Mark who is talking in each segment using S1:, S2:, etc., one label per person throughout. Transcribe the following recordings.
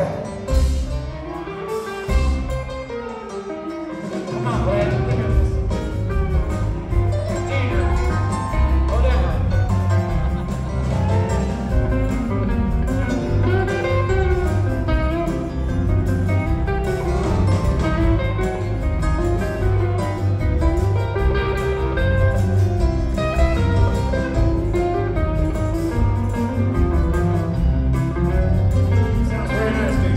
S1: Come on, Glenn. Give me this. Gator. Whatever. Sounds very nice, dude.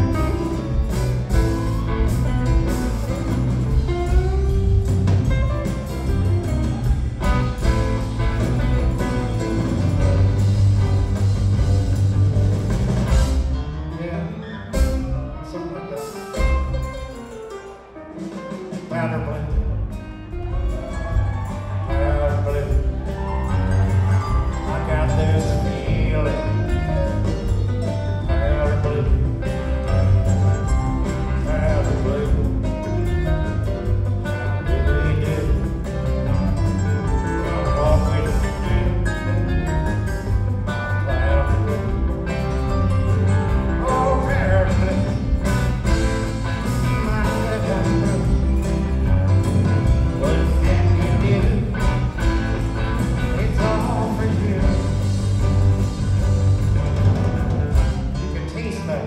S1: Yeah, something like that. Powder blue. Powder blue. I got this feeling. Powder blue. Powder blue. How do we do? Come walk with me. Powder blue. Oh, powder blue. My little blue. What can you do? It's all for you. You can taste that.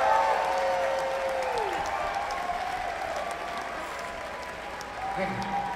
S1: Thank you.